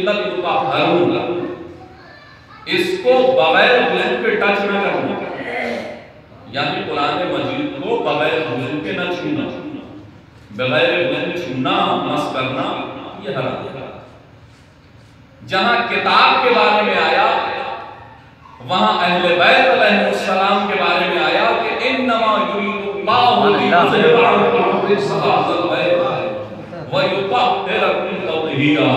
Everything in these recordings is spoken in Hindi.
इल्लल मुतहहरून, इसको बगैर वज़ू के टच न करना, यानी कुरान मजीद को बगैर वज़ू के न छूना, बगैर वज़ू छूना मस करना ये हराम है। जहां किताब के बारे में आया वहां अहले बैत अलैहिस्सलाम के बारे में आया कि इन्नमा युरीदुल्लाहु लियुज़हिबा अन्कुम रिज्सअल बैत व युतahhirakum तत्हीरा।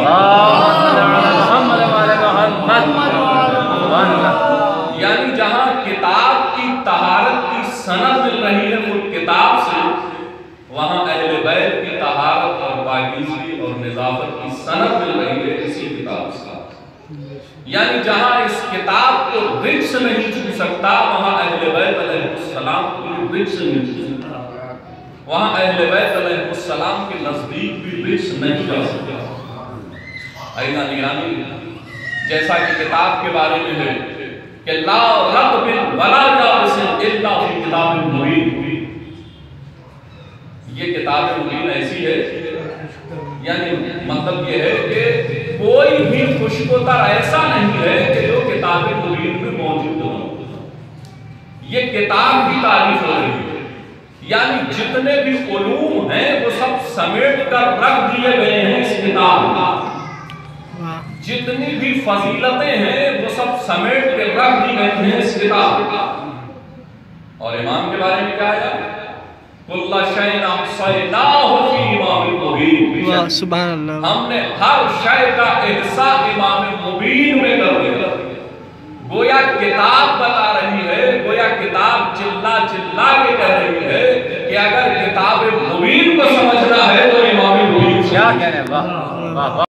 यानी जहां किताब की तहारत की सनद मिल रही है वो किताब से, वहां अहले बैत की तहारत और पाकीज़गी और निज़ाफत की सनद मिल रही है इसी किताब से। यानी जहां इस किताब को रिज्स नहीं छू सकता वहां अहले बैत अलैहिस्सलाम को रिज्स नहीं छू सकता, वहां अहले बैत अलैहिस्सलाम के नजदीक भी रिज्स नहीं जा सकता। ऐना निगरानी, जैसा कि किताब के बारे में है कि ला रत्बिन वला याबिसिन इल्ला फी किताबिन मुबीन, ये किताब मुबीन ऐसी है, यानी मतलब ये है कि कोई भी खुशबूदार ऐसा नहीं है कि जो किताब मुबीन में मौजूद हो। ये किताब की तारीफ हो रही है, यानी जितने भी उलूम हैं वो सब समेट कर रख दिए गए हैं इस किताब में, जितनी भी फजीलतें हैं वो सब समेट के रख दी गई हैं इस किताब में। और इमाम के बारे में क्या आया, कुल्ला शैइन अहसैनाहु फी इमामिन मुबीन, सुभान अल्लाह, हमने हर शय का इहसा इमाम मुबीन में कर दिया। गोया किताब बता रही है, गोया किताब चिल्ला चिल्ला के कह रही है कि अगर किताब मुबीन को समझना है तो इमाम मुबीन क्या कह रहे हैं। वाह वाह।